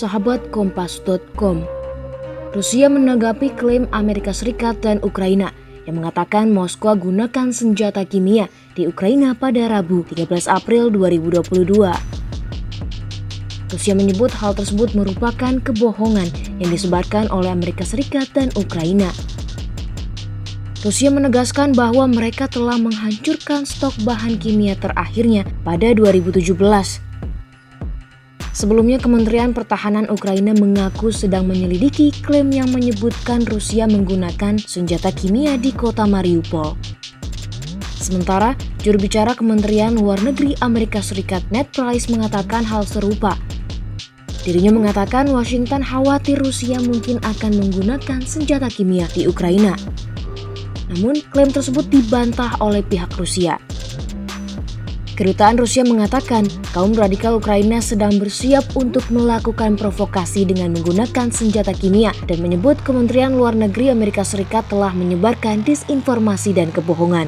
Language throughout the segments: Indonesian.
sahabat Kompas.com. Rusia menanggapi klaim Amerika Serikat dan Ukraina yang mengatakan Moskwa gunakan senjata kimia di Ukraina pada Rabu 13 April 2022. Rusia menyebut hal tersebut merupakan kebohongan yang disebarkan oleh Amerika Serikat dan Ukraina. Rusia menegaskan bahwa mereka telah menghancurkan stok bahan kimia terakhirnya pada 2017. Sebelumnya, Kementerian Pertahanan Ukraina mengaku sedang menyelidiki klaim yang menyebutkan Rusia menggunakan senjata kimia di kota Mariupol. Sementara, juru bicara Kementerian Luar Negeri Amerika Serikat Ned Price mengatakan hal serupa. Dirinya mengatakan Washington khawatir Rusia mungkin akan menggunakan senjata kimia di Ukraina. Namun, klaim tersebut dibantah oleh pihak Rusia. Kedutaan Rusia mengatakan kaum radikal Ukraina sedang bersiap untuk melakukan provokasi dengan menggunakan senjata kimia dan menyebut Kementerian Luar Negeri Amerika Serikat telah menyebarkan disinformasi dan kebohongan.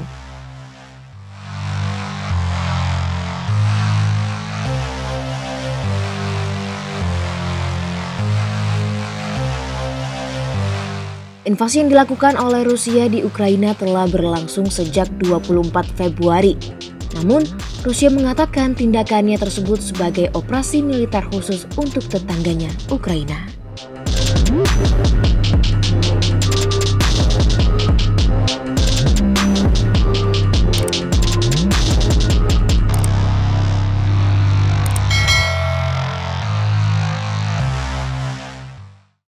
Invasi yang dilakukan oleh Rusia di Ukraina telah berlangsung sejak 24 Februari. Namun, Rusia mengatakan tindakannya tersebut sebagai operasi militer khusus untuk tetangganya, Ukraina.